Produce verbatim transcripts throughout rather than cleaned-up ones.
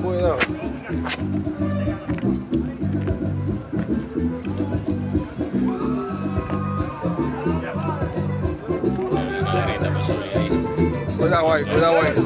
cuidado. Cuidado ahí, cuidado ahí.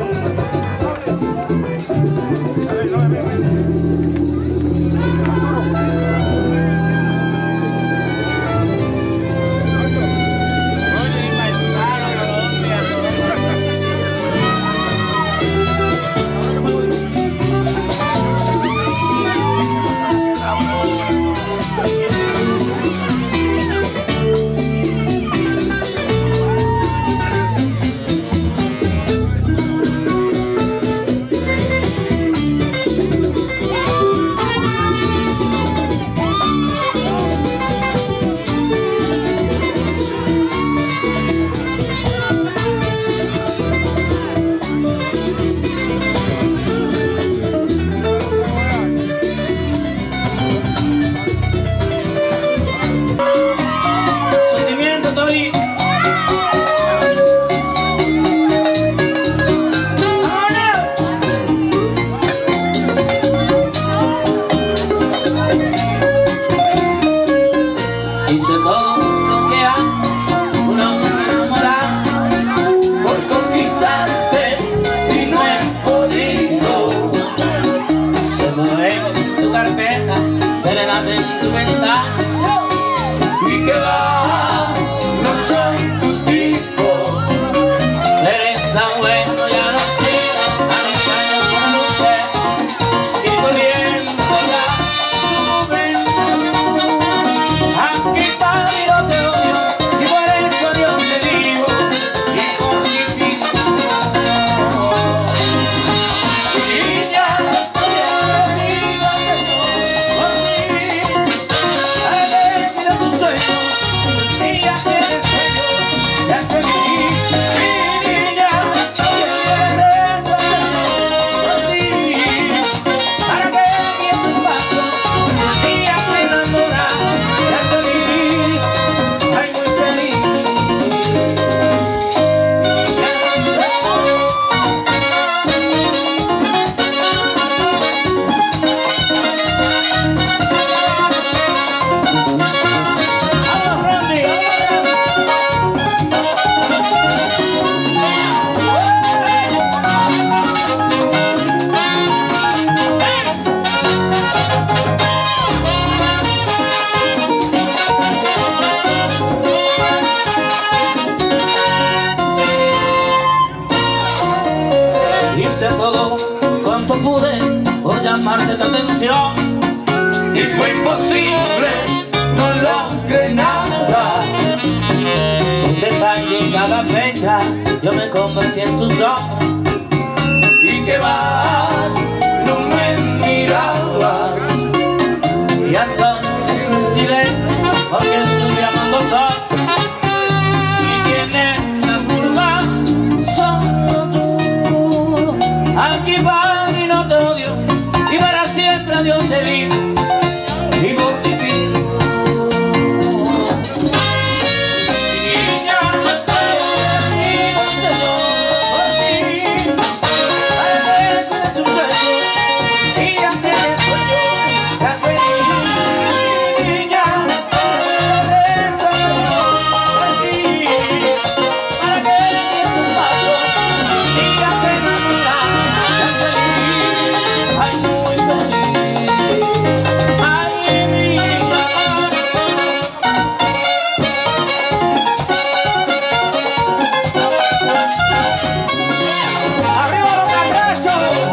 Llamarte tu atención y fue imposible, no logré nada. Un detalle en cada fecha yo me convertí en tu sombra. Y que va, no me mirabas y hasta un silencio porque estoy llamando sol. Y tienes la curva solo tú. Aquí va y no te odio, y para siempre a Dios te digo, y por ti pido. Niña, y no te doy por ti, al ver de tu sueño, y ya tienes sueño, ya te di. Niña, eres por ti, para que en tu paso, y ya te enamoras, ya te di. Ay, muy feliz, ay, mi vida. ¡Arriba los cangresos!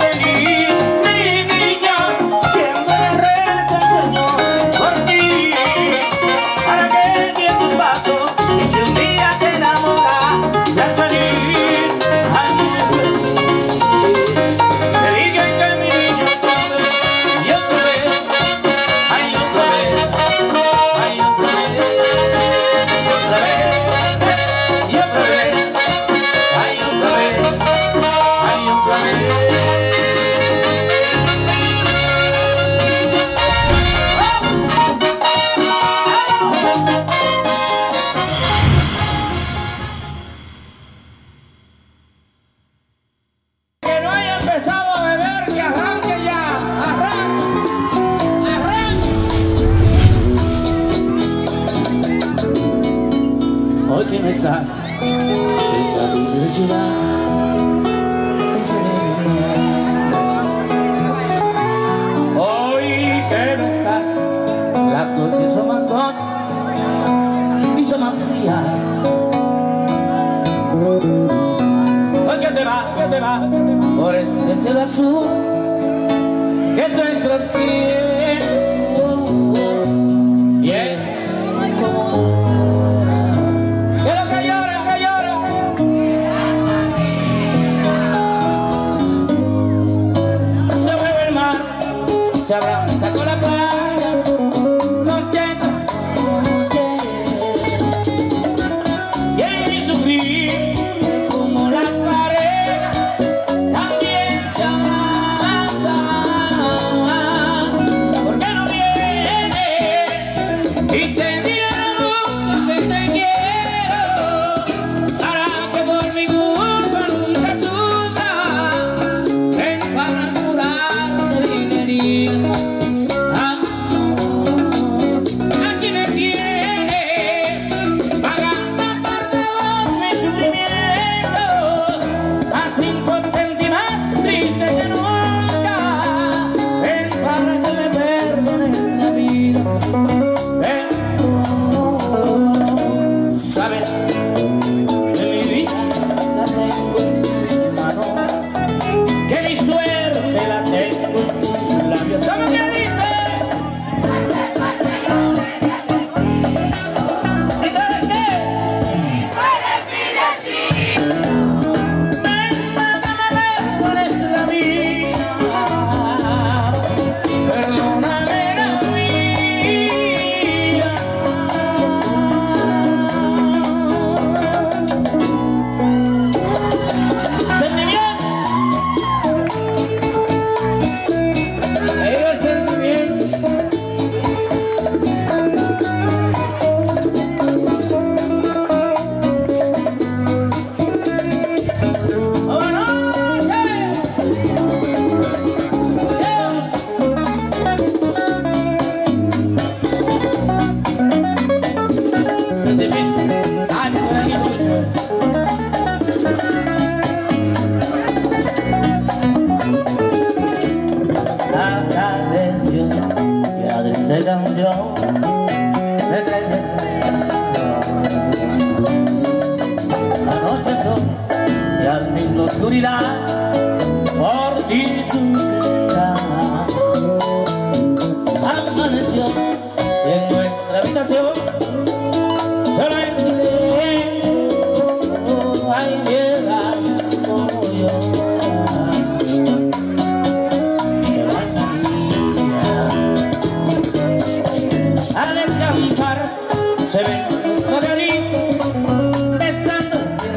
Por ti. hoy que no estás, esa dulce ciudad, ese hoy que no estás, las noches son más noches y son más frías. Hoy que te vas, que te vas por este cielo azul que es nuestro cielo. Bien, que lo que llora, que llora. Se mueve el mar, se abraza con la playa, noche tras noche, y en mi sufrir como las paredes también se abraza. ¿Por qué no vienes? Y te digo que te quiero, para que por mi culpa nunca sufras. Ven para curarte mi herida. Aquí me tienes, pagando por todos mis sufrimientos, más impotente y más triste que nunca. Ven para que me perdones la vida. Ven, sabes que mi vida la tengo en tus manos, que mi suerte la tengo en tus labios. ¿Sabes qué dice? ¿Y sabes qué? Ven para que me perdones la vida. Perdóname la vida. Sentimiento. Ahí va el sentimiento. Sentimiento. Ay, me suena bien mucho. La canción y la triste canción me trae la noche son y al fin la oscuridad por ti suspira. Amaneció y en nuestra habitación solo en silencio hay piedras como yo. Al escampar se ven los pagalitos besándose.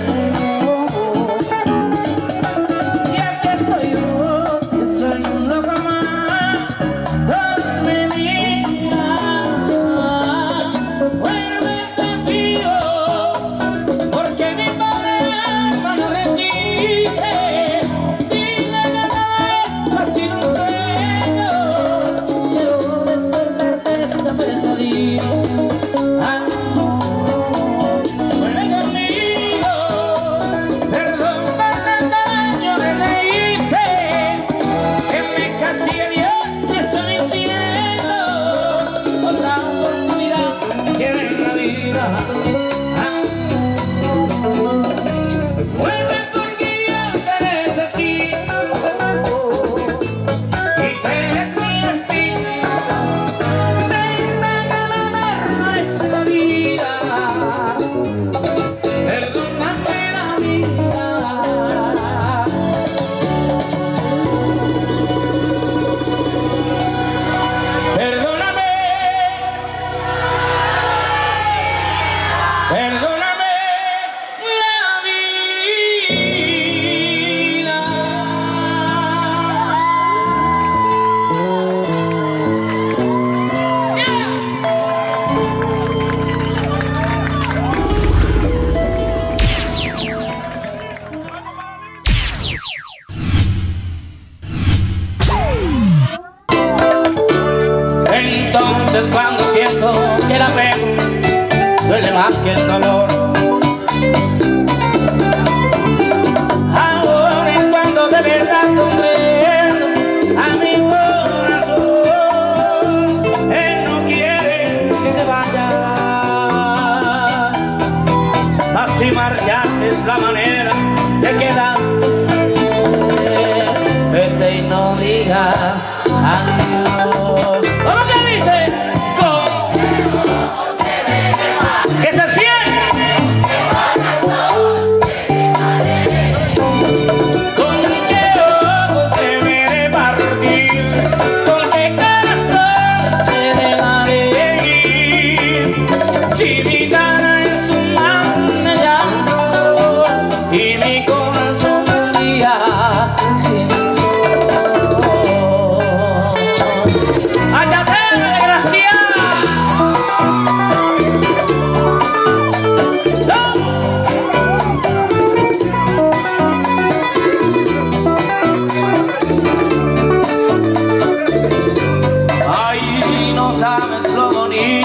Y aquí estoy yo, que soy un loco más. Todos me miran, vuelve contigo, porque mi problema no resiste. Dile que no ha sido un sueño. Quiero despertarte de esta pesadilla. Ah, vuelve conmigo. Perdón por tanto daño que le hice, que me castigue Dios y estoy mintiendo. Otra oportunidad quiero en la vida. Ah, vuelve porque yo te necesito y tú eres mi destino. Ven para que me perdones la vida. Perdóname la vida. Perdóname. Perdóname la vida. Entonces cuando siento que el apego duele más que el dolor,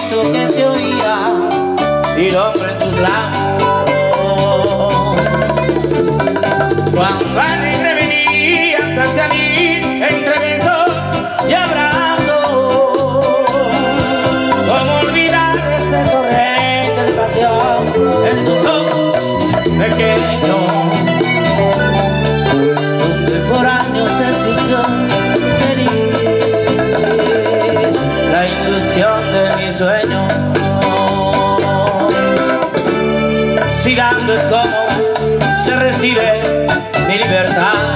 viento que se oía y el hombre en tus labios. Cuando alegre venías hacia mí entre besos y abrazos, ¿cómo olvidar ese torrente de pasión en tus ojos pequeños, donde por años existió feliz la ilusión de mi sueño? Si dando es como se recibe mi libertad.